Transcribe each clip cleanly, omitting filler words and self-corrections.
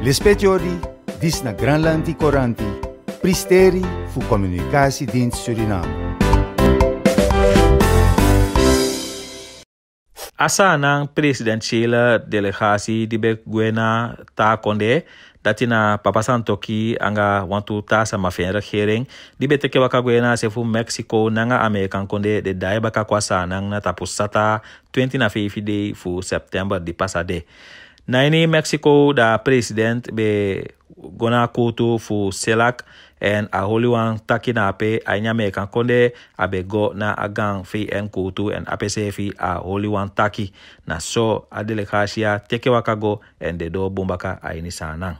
Lispetiori, dis na Granlandi Coranti, Pristeri fu Communicatiedienst Suriname. Asa nang presidentiële delegatie die be Gwena ta konde datina Papa Santoki anga wantu ta sama fen regering die be teke waka Gwena se fu Mexico nanga Amerikan konde de dai baka kwasa nang na tapusata 20 na day fu September di pasade. Na ini Mexico da president be gona kutu fu selak en a holiwan takina ape a nyame kan konde abe go na agang fi en kutu en apc fi a holiwan taki na so a delegatia teke wakago en de do bumbaka a ini sanang.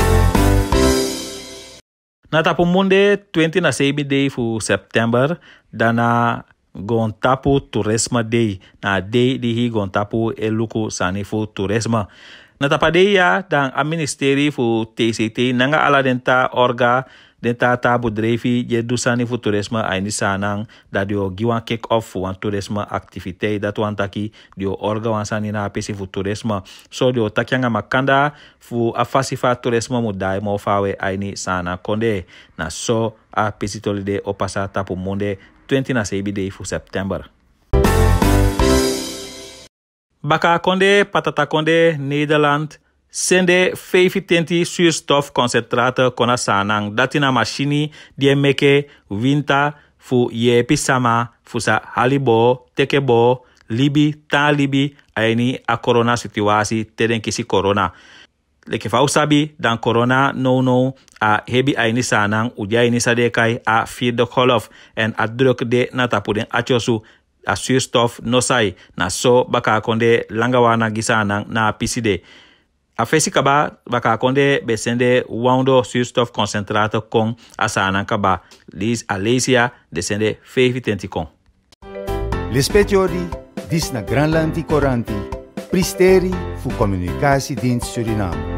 Na tapu munde 20 na sebi day fu September dana gon tapu tourisme day na day di hi gon tapu eluku sani fu tourisme. Na tapade ya dan a ministeri fu TCT nanga ala denta orga denta tabu drefi je dusani fu tourisme aini sanang da dio giwan kick off fu wan tourisme activiteit dat wan taki dio orga wan sani na apesi fu tourisme so dio takyanga makanda fu afasifa tourisme mudai mo fawe aini sana konde na so a pesitolide opasa tapu monde 20 na sebi day fu September. Baka konde patata konde Nederland sende 25 zuurstof concentrator kona sanang datina machini die meke winta fu yepi sama fu sa halibo tekebo libi ta libi aini a corona situasi teden kisi corona. Leke fa usabi dan corona no a hebi aini sanang uja ini sadekai a vierde golf en a druk de natapuden achosu a zuurstof nosai na so baka konde langawana gisanang na piside. A fesi kaba baka konde besende wando zuurstof concentrator kon asanang kaba lis alesia desende 25 kon. Lispetiori, dis na Granlandi Coranti, Pristeri fu Communicatiedienst Suriname.